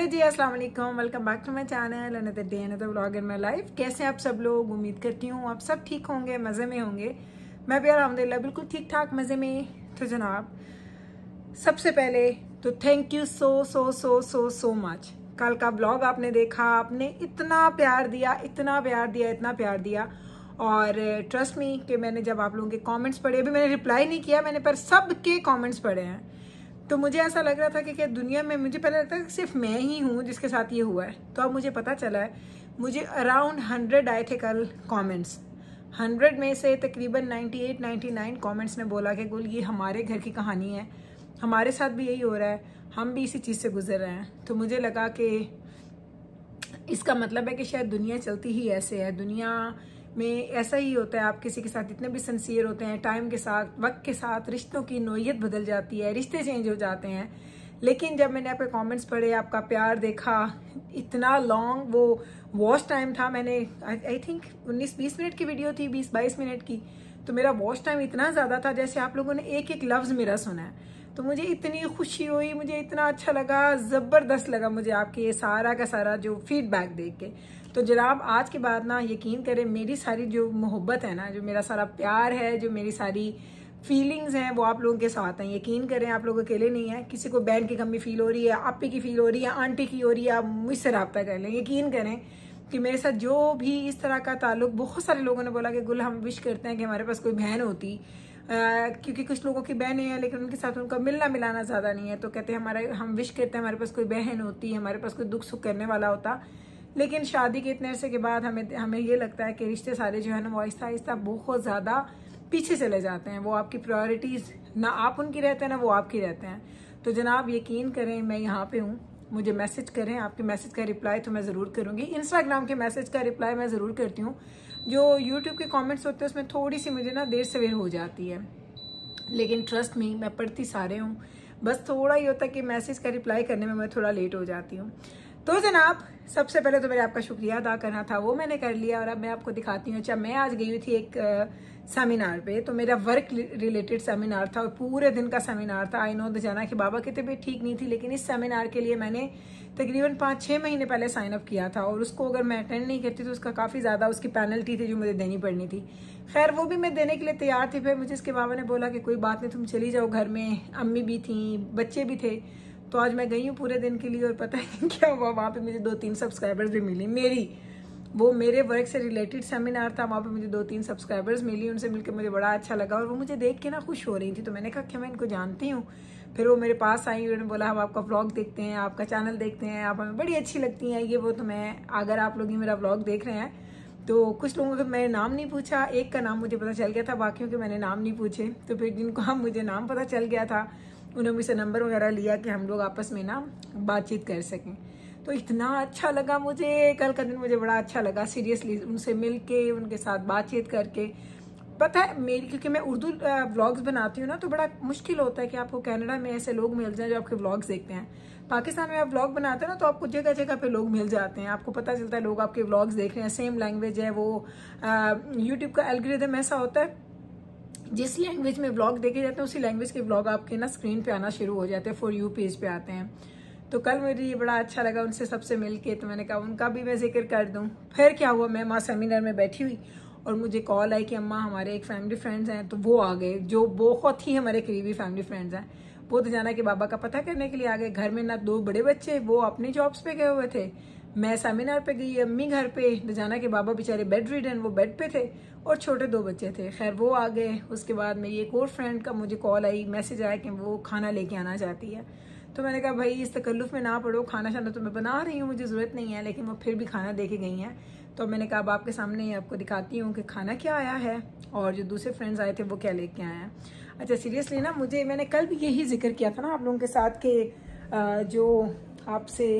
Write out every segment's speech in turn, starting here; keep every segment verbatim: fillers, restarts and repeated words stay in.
जी, अस्सलाम वालेकुम, welcome back to my channel another day another vlog in my life. कैसे हैं आप सब लोग? उम्मीद करती हूँ आप सब ठीक होंगे, मज़े में होंगे। मैं भी अल्हम्दुलिल्लाह बिल्कुल ठीक ठाक मज़े में। तो जनाब, सबसे पहले तो thank you so so so so so much. कल का ब्लॉग आपने देखा, आपने इतना प्यार दिया, इतना प्यार दिया, इतना प्यार दिया। और ट्रस्ट मी कि मैंने जब आप लोगों के कमेंट्स पढ़े, अभी मैंने रिप्लाई नहीं किया, मैंने पर सबके कमेंट्स पढ़े हैं, तो मुझे ऐसा लग रहा था कि क्या दुनिया में, मुझे पहले लगता था कि सिर्फ मैं ही हूँ जिसके साथ ये हुआ है। तो अब मुझे पता चला है, मुझे अराउंड हंड्रेड आए थे कल कमेंट्स। हंड्रेड में से तकरीबन ninety eight ninety nine comments ने बोला कि गुल ये हमारे घर की कहानी है, हमारे साथ भी यही हो रहा है, हम भी इसी चीज़ से गुजर रहे हैं। तो मुझे लगा कि इसका मतलब है कि शायद दुनिया चलती ही ऐसे है, दुनिया में ऐसा ही होता है। आप किसी के साथ इतने भी सिंसियर होते हैं, टाइम के साथ, वक्त के साथ रिश्तों की नोयत बदल जाती है, रिश्ते चेंज हो जाते हैं। लेकिन जब मैंने आपके कमेंट्स पढ़े, आपका प्यार देखा, इतना लॉन्ग वो वॉच टाइम था, मैंने आई थिंक उन्नीस बीस मिनट की वीडियो थी, बीस बाईस मिनट की, तो मेरा वॉच टाइम इतना ज़्यादा था जैसे आप लोगों ने एक एक लफ्ज़ मेरा सुना है। तो मुझे इतनी खुशी हुई, मुझे इतना अच्छा लगा, ज़बरदस्त लगा मुझे आपके ये सारा का सारा जो फीडबैक देख के। तो जनाब, आज के बाद ना यकीन करें, मेरी सारी जो मोहब्बत है ना, जो मेरा सारा प्यार है, जो मेरी सारी फीलिंग्स हैं, वो आप लोगों के साथ हैं। यकीन करें, आप लोग अकेले नहीं हैं। किसी को बहन की कमी फील हो रही है, आपी की फील हो रही है, आंटी की हो रही है, आप मुझसे रब्ता कर लें। यकीन करें कि मेरे साथ जो भी इस तरह का ताल्लुक, बहुत सारे लोगों ने बोला कि गुल हम विश करते हैं कि हमारे पास कोई बहन होती, Uh, क्योंकि कुछ लोगों की बहनें हैं लेकिन उनके साथ उनका मिलना मिलाना ज़्यादा नहीं है। तो कहते हैं हमारे हम विश करते हैं हमारे पास कोई बहन होती, हमारे पास कोई दुख सुख करने वाला होता। लेकिन शादी के इतने अरसे के बाद हमें हमें ये लगता है कि रिश्ते सारे जो है ना, वो आहिस्ता आहिस्ता बहुत ज़्यादा पीछे चले जाते हैं। वो आपकी प्रायोरिटीज़ ना आप उनकी रहते हैं, ना वो आपकी रहते हैं। तो जनाब, यकीन करें, मैं यहाँ पे हूँ, मुझे मैसेज करें, आपके मैसेज का रिप्लाई तो मैं ज़रूर करूँगी। इंस्टाग्राम के मैसेज का रिप्लाई मैं ज़रूर करती हूँ। जो यूट्यूब के कमेंट्स होते हैं उसमें थोड़ी सी मुझे ना देर सवेर हो जाती है, लेकिन ट्रस्ट मी, मैं पढ़ती सारे हूँ, बस थोड़ा ही होता है कि मैसेज का रिप्लाई करने में मैं थोड़ा लेट हो जाती हूँ। तो जनाब, सबसे पहले तो मेरे आपका शुक्रिया अदा करना था, वो मैंने कर लिया। और अब मैं आपको दिखाती हूँ। अच्छा, मैं आज गई हुई थी एक सेमिनार पे, तो मेरा वर्क रिलेटेड सेमिनार था और पूरे दिन का सेमिनार था। आई नो दजाना कि बाबा की तबीयत ठीक नहीं थी, लेकिन इस सेमिनार के लिए मैंने तकरीबन पाँच छः महीने पहले साइन अप किया था, और उसको अगर मैं अटेंड नहीं करती तो उसका काफ़ी ज़्यादा उसकी पेनल्टी थी जो मुझे देनी पड़नी थी। खैर, वो भी मैं देने के लिए तैयार थी। फिर मुझे इसके बाबा ने बोला कि कोई बात नहीं, तुम चली जाओ, घर में अम्मी भी थी, बच्चे भी थे। तो आज मैं गई हूँ पूरे दिन के लिए, और पता है क्या हुआ, वहाँ पे मुझे दो तीन सब्सक्राइबर्स भी मिली। मेरी वो मेरे वर्क से रिलेटेड सेमिनार था, वहाँ पे मुझे दो तीन सब्सक्राइबर्स मिली, उनसे मिलकर मुझे बड़ा अच्छा लगा, और वो मुझे देख के ना खुश हो रही थी। तो मैंने कहा कि मैं इनको जानती हूँ। फिर वो मेरे पास आई, उन्होंने बोला हम आपका व्लॉग देखते हैं, आपका चैनल देखते हैं, आप हमें बड़ी अच्छी लगती हैं, ये वो। तो मैं, अगर आप लोग ये मेरा व्लॉग देख रहे हैं तो कुछ लोगों का मैंने नाम नहीं पूछा, एक का नाम मुझे पता चल गया था, बाकियों के मैंने नाम नहीं पूछे। तो फिर जिनको हम मुझे नाम पता चल गया था, उन्होंने मुझसे नंबर वगैरह लिया कि हम लोग आपस में ना बातचीत कर सकें। तो इतना अच्छा लगा मुझे, कल का दिन मुझे बड़ा अच्छा लगा सीरियसली, उनसे मिल के, उनके साथ बातचीत करके। पता है, मेरी, क्योंकि मैं उर्दू व्लॉग्स बनाती हूँ ना, तो बड़ा मुश्किल होता है कि आपको कनाडा में ऐसे लोग मिल जाएं जो आपके व्लॉग्स देखते हैं। पाकिस्तान में आप व्लॉग बनाते हैं ना, तो आपको जगह जगह पे लोग मिल जाते हैं, आपको पता चलता है लोग आपके व्लॉग्स देख रहे हैं, सेम लैंग्वेज है। वो यूट्यूब का एल्गोरिथम ऐसा होता है, जिस लैंग्वेज में व्लॉग देखे जाते हैं उसी लैंग्वेज के व्लॉग आपके ना स्क्रीन पे आना शुरू हो जाते हैं, फॉर यू पेज पे आते हैं। तो कल मुझे ये बड़ा अच्छा लगा उनसे सबसे मिलके, तो मैंने कहा उनका भी मैं जिक्र कर दूं। फिर क्या हुआ, मैं वहाँ सेमिनार में बैठी हुई और मुझे कॉल आई कि अम्मा हमारे एक फैमिली फ्रेंड्स हैं, तो वो आ गए, जो बहुत ही हमारे करीबी फैमिली फ्रेंड्स हैं। वो तो जाना कि बाबा का पता करने के लिए आ गए। घर में ना दो बड़े बच्चे, वो अपनी जॉब्स पे गए हुए थे, मैं सेमिनार पे गई, अम्मी घर पे, जाना कि बाबा बेचारे बेड रीडन, वो बेड पे थे, और छोटे दो बच्चे थे। खैर, वो आ गए। उसके बाद मेरी एक और फ्रेंड का मुझे कॉल आई, मैसेज आया कि वो खाना लेके आना चाहती है। तो मैंने कहा भाई इस तकल्लुफ़ में ना पड़ो, खाना शाना तो मैं बना रही हूँ, मुझे ज़रूरत नहीं है, लेकिन वो फिर भी खाना दे के गई हैं। तो मैंने कहा अब आपके सामने आपको दिखाती हूँ कि खाना क्या आया है और जो दूसरे फ्रेंड्स आए थे वो क्या लेके आए हैं। अच्छा, सीरियसली ना, मुझे, मैंने कल भी यही जिक्र किया था ना आप लोगों के साथ कि जो आपसे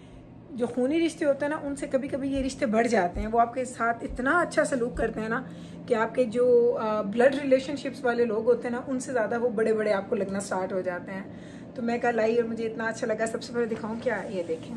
जो खूनी रिश्ते होते हैं ना, उनसे कभी कभी ये रिश्ते बढ़ जाते हैं। वो आपके साथ इतना अच्छा सलूक करते हैं ना कि आपके जो ब्लड रिलेशनशिप्स वाले लोग होते हैं ना, उनसे ज़्यादा वो बड़े बड़े आपको लगना स्टार्ट हो जाते हैं। तो मैं कल आई और मुझे इतना अच्छा लगा। सबसे पहले दिखाऊं क्या, ये देखें,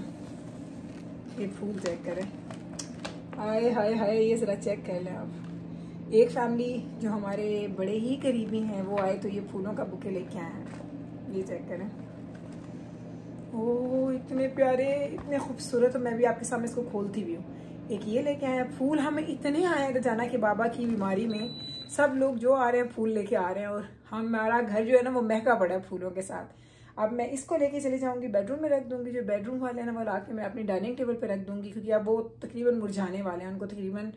ये फूल चेक करें, हाय हाय हाय, ये ज़रा चेक कर लें आप। एक फैमिली जो हमारे बड़े ही करीबी हैं वो आए, तो ये फूलों का बुके लेके आए हैं, ये चेक करें। ओह इतने प्यारे, इतने खूबसूरत। मैं भी आपके सामने इसको खोलती भी हूँ। एक ये लेके आए हैं फूल। हमें इतने आए हैं तो जाना कि बाबा की बीमारी में सब लोग जो आ रहे हैं फूल लेके आ रहे हैं, और हमारा घर जो है ना वो महका पड़ा है फूलों के साथ। अब मैं इसको लेके चले जाऊंगी बेडरूम में रख दूंगी। जो बेडरूम वाले हैं ना वो ला के मैं अपनी डाइनिंग टेबल पे रख दूंगी, क्योंकि अब वो तकरीबन मुरझाने वाले हैं। उनको तकरीबन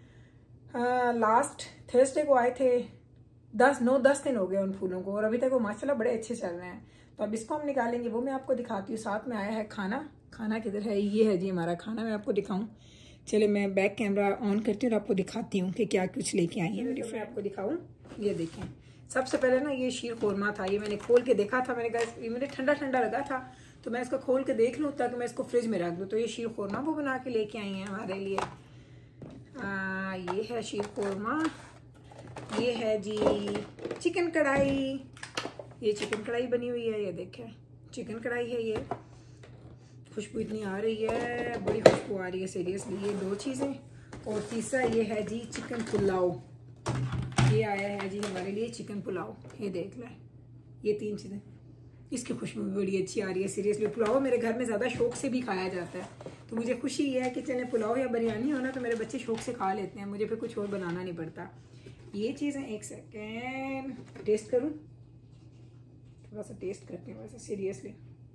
लास्ट थर्सडे को आए थे, दस नौ दस दिन हो गए उन फूलों को, और अभी तक वो माशाल्लाह बड़े अच्छे चल रहे हैं। तो अब इसको हम निकालेंगे, वो मैं आपको दिखाती हूँ। साथ में आया है खाना। खाना किधर है? ये है जी हमारा खाना। मैं आपको दिखाऊँ, चले मैं बैक कैमरा ऑन करती हूँ और आपको दिखाती हूँ कि क्या कुछ लेके आई है मेरी फ्रेंड। आपको दिखाऊँ, ये देखें। सबसे पहले ना ये शीर खोरमा था। ये मैंने खोल के देखा था, मैंने कहा ये मुझे ठंडा ठंडा लगा था तो मैं इसको खोल के देख लूँ ताकि मैं इसको फ्रिज में रख दूँ। तो ये शीर खोरमा वो बना के लेके आई हैं हमारे लिए। आ, ये है शीर खोरमा। ये है जी चिकन कढ़ाई। ये चिकन कढ़ाई बनी हुई है, ये देखें चिकन कढ़ाई है। ये खुशबू इतनी आ रही है, बड़ी खुशबू आ रही है सीरियसली। ये दो चीज़ें। और तीसरा ये है जी चिकन पुलाव। ये आया है जी हमारे लिए चिकन पुलाव। ये देख लें, ये तीन चीज़ें। इसकी खुशबू भी बड़ी अच्छी आ रही है सीरियसली। पुलाव मेरे घर में ज़्यादा शौक से भी खाया जाता है, तो मुझे खुशी ये है कि चले पुलाव या बिरयानी हो ना तो मेरे बच्चे शौक से खा लेते हैं, मुझे फिर कुछ और बनाना नहीं पड़ता। ये चीज़ें एक सेकेंड टेस्ट करूँ, थोड़ा सा टेस्ट करते हैं वैसे सीरियसली।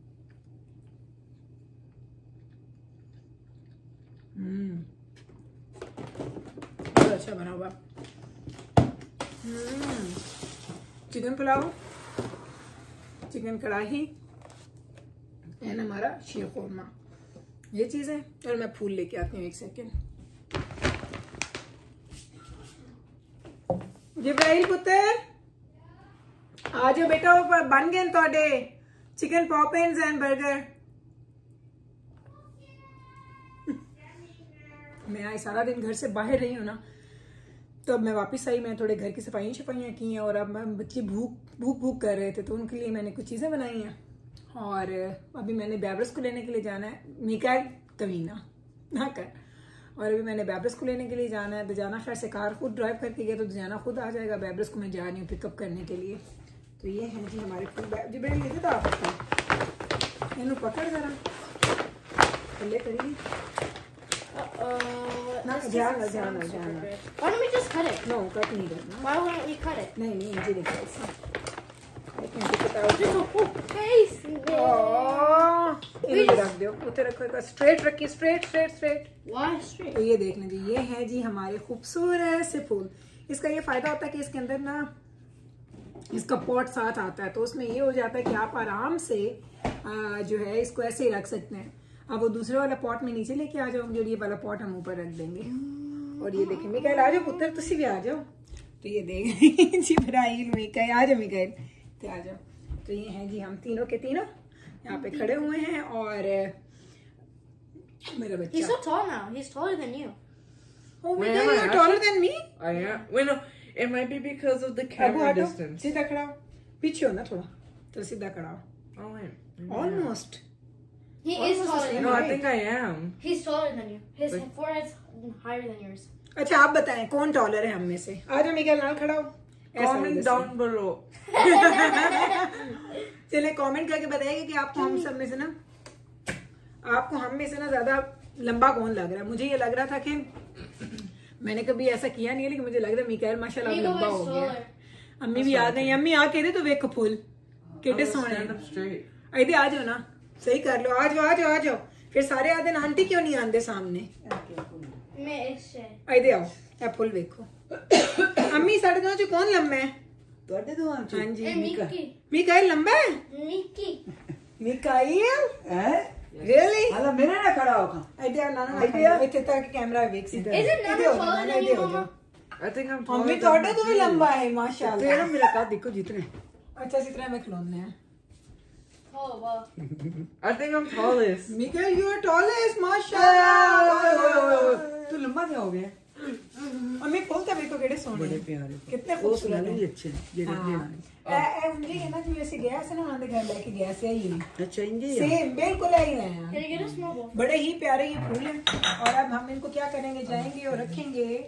हम्म बहुत अच्छा बना हुआ। हम्म chicken pulao, chicken kadhai and हमारा शीर खोरमा, ये चीज़ें। और मैं फूल लेके आती हूँ, एक सेकेंड। जिब्राइल पुत्र आ जाओ बेटा, वो बन गए थोड़े चिकन पॉपिंस एंड बर्गर। मैं आज सारा दिन घर से बाहर रही हूँ ना, तो अब मैं वापस आई। मैं थोड़े घर की सफाइयाँ शफाइयाँ की हैं, और अब मैं बच्चे भूख भूख भूख कर रहे थे तो उनके लिए मैंने कुछ चीज़ें बनाई हैं। और अभी मैंने बैब्रस को लेने के लिए जाना है। मिकाइल कमीना ना कर। और अभी मैंने बैब्रस को लेने के लिए जाना है। दजाना खैर से कार खुद ड्राइव करके गया तो दजाना खुद आ जाएगा। बैब्रस को मैं जा रही हूँ पिकअप करने के लिए। तो ये है जी हमारे फूल बैग। जी बेटा लेते तो आप इन्हों पकड़ जरा ले करिए ना, ध्यान ना ध्यान ना ध्यान ना। Why don't we just cut it? No cut नहीं करना। Why wouldn't we cut it? नहीं नहीं मुझे देखो ऐसा। I can take it out. Just a whole face. इन्हें रख दो, उधर रखो। एक स्ट्रेट रखिए, straight straight straight. Why straight? तो ये देखने जी, ये है जी हमारे खूबसूरत से फूल। इसका ये फायदा होता है कि इसके अंदर ना इसका पॉट साथ आता है, तो उसमें ये हो जाता है कि आप आराम से आ, जो है इसको ऐसे ही रख सकते हैं। अब वो दूसरे वाला पॉट में नीचे लेके आ जाओ, जो ये वाला पॉट हम ऊपर रख देंगे। और ये देखें मिकाइल आ जाओ पुत्र, तुसी भी आ जाओ। तो ये देख जिब्राइल मिकाइल आ जाओ, मिकाइल तो आ जाओ। तो ये हैं जी हम तीनों के तीनों यहाँ पे खड़े हुए हैं। और मेरा बच्चा He's so tall now. He's taller than you. Oh, Wait, Mikael, am I you're taller than me. I am. Wait, no. It might be because of the Abu camera हटो, distance. सीधा खड़ा हो। पीछे हो ना थोड़ा, तो सीधा खड़ा हो। Oh wait. Maybe Almost. He Almost is the taller same. than No, you. I think I am. He's taller than you. His But- forehead's higher than yours. अच्छा आप बताएं कौन टॉलर है हम में से? आ जाओ मिकाइल, नाल खड़ा हो। ऐसा Comment वैसे। down below. चले कमेंट करके बताइए कि आपको हम सब में से ना आपको हम में से ना ज्यादा लंबा कौन लग रहा है। मुझे ये लग रहा था कि मैंने कभी ऐसा किया नहीं है, लेकिन मुझे लग रहा है मिकाइल माशाल्लाह Nico लंबा is हो गया। taller. अम्मी भी आ गई। अम्मी आ के दे तो वेख फूल कितने Oh, सोने stand up straight. इधर आ जाओ ना, सही कर लो। आ जाओ आ जाओ आ जाओ। फिर सारे आते ना आंटी क्यों नहीं आंदे सामने? मैं इससे इधर आओ, ए फुल वेखो। अम्मी साढ़े दो च कौन लंबा है? ਤੁਹਾਡੇ ਦੋਵਾਂ ਚ हाँ जी ए मिक्की मिकाइल लंबा है। मिक्की मिकाइल ਹੈ रियली? ਹਾਲਾ ਮੇਰੇ ਨਾਲ ਖੜਾ ਹੋ ਖਾ इधर आओ ना ना ना इधर तक कैमरा वेख सीधा। Is it not इधर हो taller जाओ, than इधर you, हो Mama? जाओ। I think I'm taller mummy than थोड़े my तो भी kid. लंबा है माशाल्लाह। ਤੇਰਾ ਮੇਰਾ ਕੱਦ ਇੱਕੋ ਜਿਤਨੇ अच्छा इस तरह में खिलौने हैं। Oh wow. I think I'm tallest. Mikail you are tallest माशाल्लाह। ਤੂੰ ਲੰਮਾ ਕਿਉਂ ਹੋ ਗਿਆ अम्मी खोलता देखो केड़े सोने ਬੜੇ हैं। ਪਿਆਰੇ कितने ਉਹ खूबसूरत ਸੁਣਾਣੇ हैं। ਵੀ ਅੱਛੇ ਜਿਹੜੇ हाँ। ਲੈਣਾ ए ए मुझे कहना कि वैसे गया से ना आंधे घर लेके गया से ही ਅੱਛਾ ਇੰਜੇ ਹੀ ਆ सेम बिल्कुल ही रहे हैं। Can I get a small bowl? बड़े ही प्यारे ये फूल हैं। और अब हम इनको क्या करेंगे, जाएंगे और रखेंगे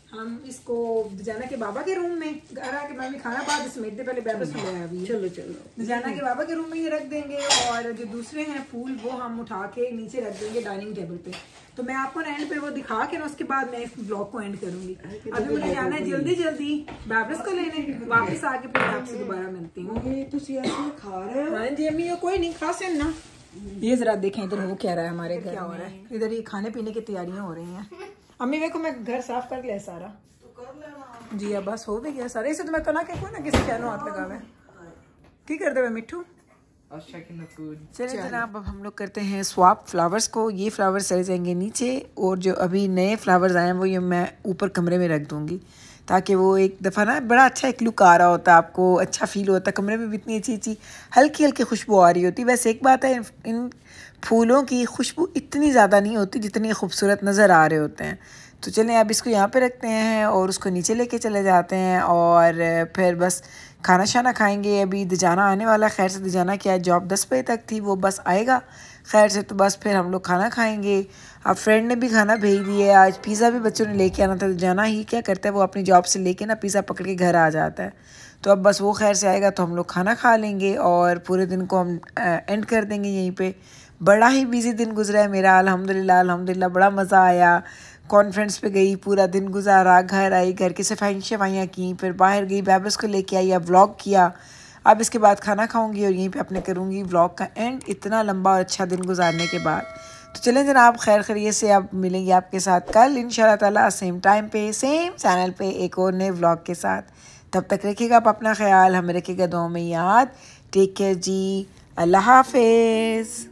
हम इसको दजाना के बाबा के रूम में घर आके मैं भी खाना बाद समेट दे पहले बैबस में ले अभी चलो चलो दजाना के बाबा के रूम में ही रख देंगे और जो दूसरे हैं फूल वो हम उठा के नीचे रख देंगे डाइनिंग टेबल पे। तो मैं आपको एंड पे वो दिखा के ना उसके बाद मैं इस ब्लॉग को एंड करूंगी। अभी मुझे जाना है जल्दी जल्दी बैबस को लेने, वापस आके फिर आपसे दोबारा मिलती हूँ। ये तुसी ऐसे खा रहे हो? हाँ जी अम्मी ये कोई नहीं खा से ना। ये जरा देखें इधर हो क्या रहा है हमारे घर, क्या हो रहा है इधर, ये खाने पीने की तैयारियां हो रही हैं। अम्मी देखो मैं घर साफ कर लिया सारा। तो कर लेना जी, अब बस हो भी गया सारा। इसे तो मैं तो ना कहूँ ना किसी चैनो हाथ लगा हुआ है। की करते हुए मिट्टू चलिए जनाब अब हम लोग करते हैं स्वैप फ्लावर्स को। ये फ्लावर्स चले जाएंगे नीचे और जो अभी नए फ्लावर्स आए हैं वो ये मैं ऊपर कमरे में रख दूँगी ताकि वो एक दफ़ा ना बड़ा अच्छा एक लुक आ रहा होता है, आपको अच्छा फील होता है। कमरे में भी इतनी अच्छी अच्छी हल्की हल्की खुशबू आ रही होती है। वैसे एक बात है इन फूलों की खुशबू इतनी ज़्यादा नहीं होती जितनी खूबसूरत नज़र आ रहे होते हैं। तो चलें अब इसको यहाँ पे रखते हैं और उसको नीचे लेके चले जाते हैं और फिर बस खाना शाना खाएंगे। अभी दजाना आने वाला, खैर से दजाना क्या जॉब दस बजे तक थी, वो बस आएगा खैर से, तो बस फिर हम लोग खाना खाएंगे। अब फ्रेंड ने भी खाना भेज दिया है, आज पिज़्ज़ा भी बच्चों ने लेके आना था। दजाना ही क्या करता है वो अपनी जॉब से लेके ना पिज़्ज़ा पकड़ के घर आ जाता है। तो अब बस वो खैर से आएगा तो हम लोग खाना खा लेंगे और पूरे दिन को हम एंड कर देंगे यहीं पे। बड़ा ही बिजी दिन गुजरा है मेरा, अल्हम्दुलिल्लाह अल्हम्दुलिल्लाह बड़ा मज़ा आया। कॉन्फ्रेंस पे गई, पूरा दिन गुजारा, घर आई, घर की सफाई शफाइयाँ की, फिर बाहर गई, बैबस को लेके आई, अब व्लॉग किया। अब इसके बाद खाना खाऊंगी और यहीं पे अपने करूँगी व्लॉग का एंड, इतना लंबा और अच्छा दिन गुजारने के बाद। तो चलें जनाब खैर खैरियत से अब मिलेंगे आपके साथ कल इंशाल्लाह ताला सेम टाइम पे सेम चैनल पे एक और नए व्लॉग के साथ। तब तक रखिएगा आप अपना ख्याल, हमें रखिएगा दुआ में याद। टेक केयर जी, अल्लाह हाफिज़।